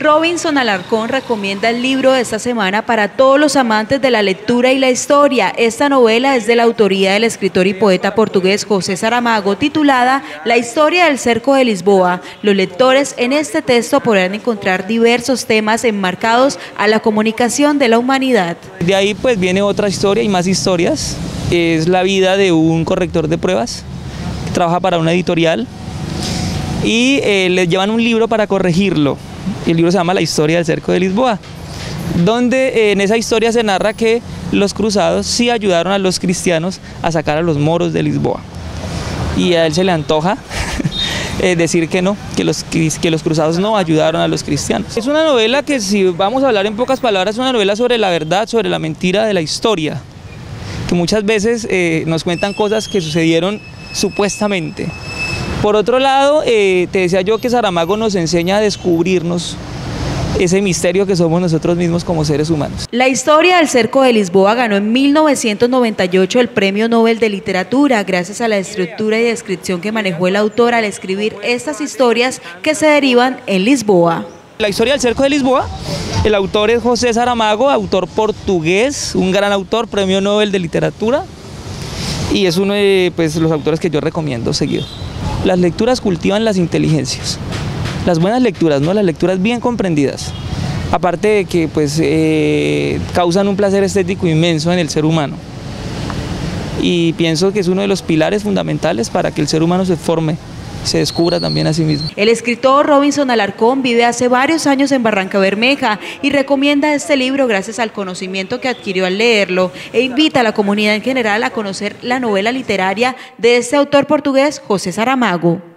Robinson Alarcón recomienda el libro de esta semana para todos los amantes de la lectura y la historia. Esta novela es de la autoría del escritor y poeta portugués José Saramago, titulada La historia del cerco de Lisboa. Los lectores en este texto podrán encontrar diversos temas enmarcados a la comunicación de la humanidad. De ahí pues viene otra historia y más historias. Es la vida de un corrector de pruebas que trabaja para una editorial y le llevan un libro para corregirlo. El libro se llama La historia del cerco de Lisboa, donde en esa historia se narra que los cruzados sí ayudaron a los cristianos a sacar a los moros de Lisboa. Y a él se le antoja decir que no, que los cruzados no ayudaron a los cristianos. Es una novela que, si vamos a hablar en pocas palabras, es una novela sobre la verdad, sobre la mentira de la historia, que muchas veces nos cuentan cosas que sucedieron supuestamente. Por otro lado, te decía yo que Saramago nos enseña a descubrirnos ese misterio que somos nosotros mismos como seres humanos. La historia del cerco de Lisboa ganó en 1998 el Premio Nobel de Literatura gracias a la estructura y descripción que manejó el autor al escribir estas historias que se derivan en Lisboa. La historia del cerco de Lisboa, el autor es José Saramago, autor portugués, un gran autor, Premio Nobel de Literatura, y es uno de los autores que yo recomiendo seguido. Las lecturas cultivan las inteligencias, las buenas lecturas, ¿no? Las lecturas bien comprendidas, aparte de que causan un placer estético inmenso en el ser humano, y pienso que es uno de los pilares fundamentales para que el ser humano se forme, se descubra también a sí mismo. El escritor Robinson Alarcón vive hace varios años en Barrancabermeja y recomienda este libro gracias al conocimiento que adquirió al leerlo e invita a la comunidad en general a conocer la novela literaria de este autor portugués, José Saramago.